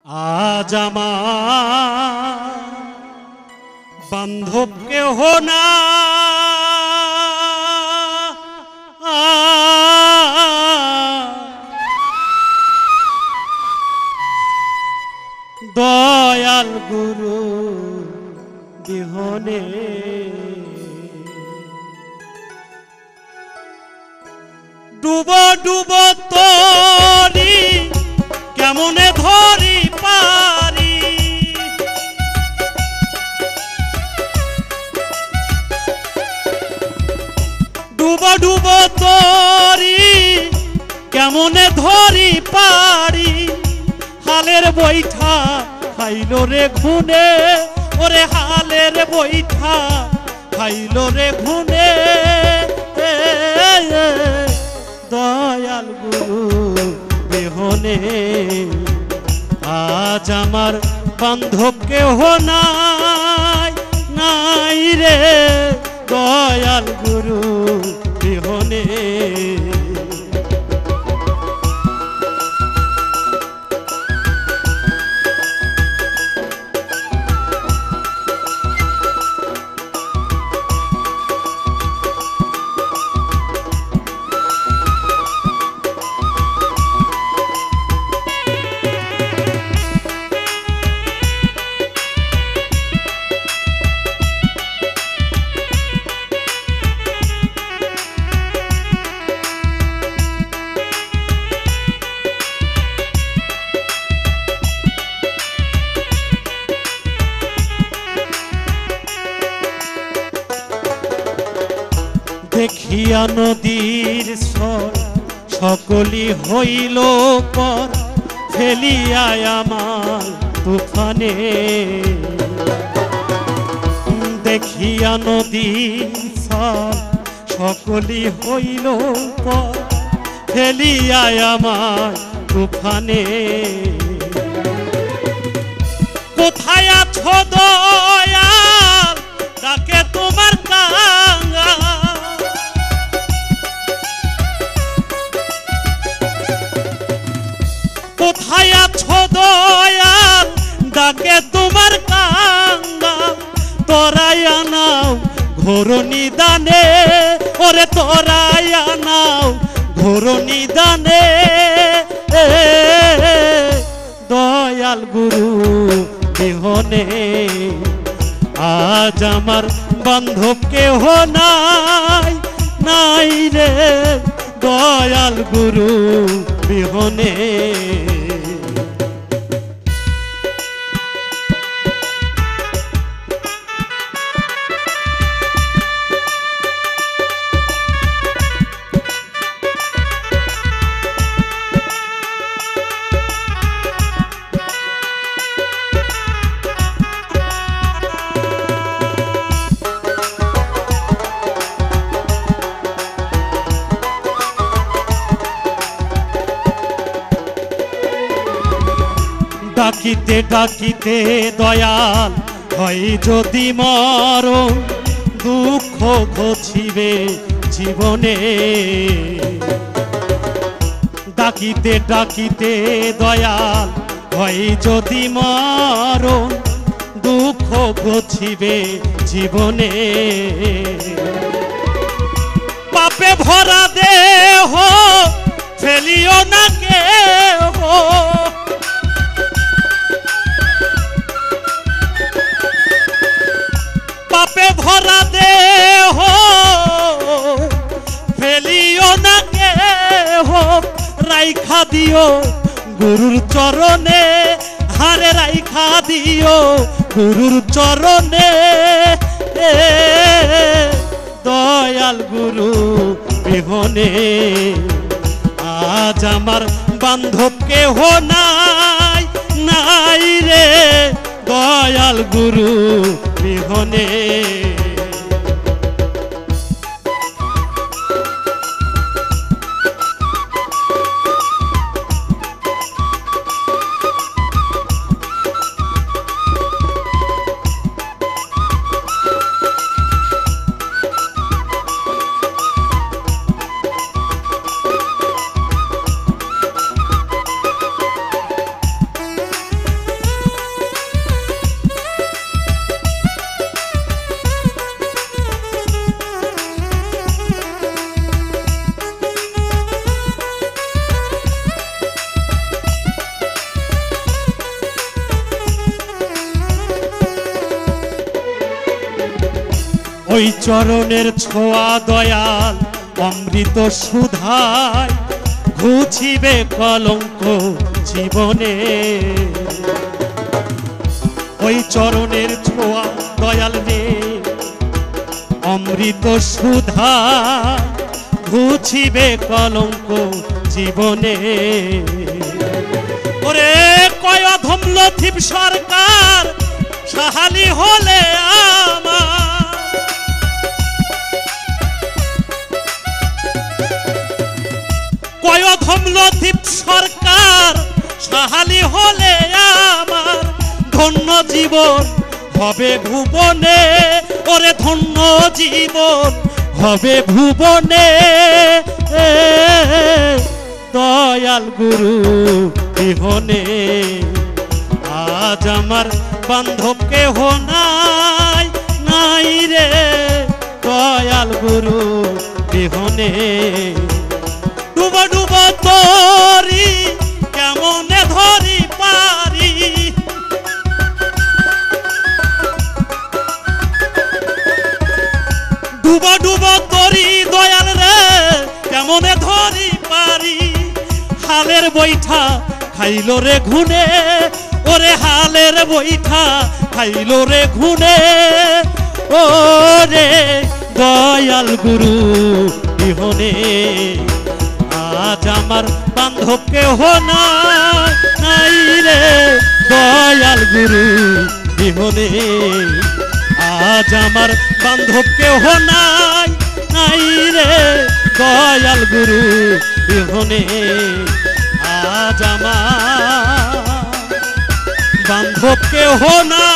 আজ আমার বান্ধব কেহ না, দয়াল গুরু বিহনে ডুব ডুব তরি কেমনে ধরি পারি, ডুব ডুব তরি কেমনে ধরি পারি, হালের বৈঠা খাইল রে ঘুনে, ওরে হালের বৈঠা খাইল রে ঘুনে, দয়াল গুরু বিহনে আজ আমার বান্ধব কেহ নাই, নাই রে দয়াল গুরু বিহনে। দেখিয়া নদীর স্বর সকলি হইল পর, ফেলিয়া আমার তুফানে, দেখিয়া নদীর স্বর সকলি হইল পর, ফেলিয়া আমার তুফানে, কোথায় আছো দয়াল ডাকে তোমার কাঙ্গা, কোথায় আছো দয়াল ডাকে তোমার কাঙ্গা, তোরাই আনাও ঘোর নিদানে, ওরে তোরাই আনাও ঘোর নিদানে, দয়াল গুরু বিহনে আজ আমার বান্ধব কেহ নাই, নাই রে দয়াল গুরু বিহনে। ডাকিতে ডাকিতে দয়াল হয় যদি মরণ, দুঃখ ঘোচিবে জীবনে, ডাকিতে ডাকিতে দয়াল হয় যদি মরণ, দুঃখ ঘোচিবে জীবনে, পাপে ভরা দেহ ফেলিও না কেহ, পাপে ভরা দেহ ফেলিও না কেহ, রাইখা দিও গুরুর চরণে, হারে রাইখা দিও গুরুর চরণে, দয়াল গুরু বিহনে আজ আমার বান্ধব কেহ নাই, নাই রে দয়াল গুরু বিহনে। ওই চরণের ছোঁয়া দয়াল অমৃত সুধায় ঘুচিবে কলঙ্ক জীবনে। ওই চরণের ছোঁয়া দয়াল রে অমৃত সুধা ঘুচিবে কলঙ্ক জীবনে। ওরে কয় অধম লথিফ সরকার সাহালি হলে আমার, কয় অধম লথিফ সরকার সাহালি হলে আমার ধন্য জীবন হবে ভুবনে। ওরে ধন্য জীবন হবে ভুবনে। দয়াল গুরু বিহনে আজ আমার বান্ধব কেহ নাই, নাই রে দয়াল গুরু বিহনে। ডুবা ডুবা তরি কেমনে ধরি পারি, ডুবা ডুবা তরি দয়াল রে কেমনে ধরি পারি। হালের বৈঠা খাইলো রে ঘুনে, ওরে হালের বৈঠা খাইলো রে ঘুনে। ওরে দয়াল গুরু বিহনে আজ আমার বান্ধব কেহ নাই রে দয়াল গুরু বিহনে। আজ আমার বান্ধব কেহ নাই, নাই রে দয়াল গুরু বিহনে। আজ আমার বান্ধব কেহ নাই।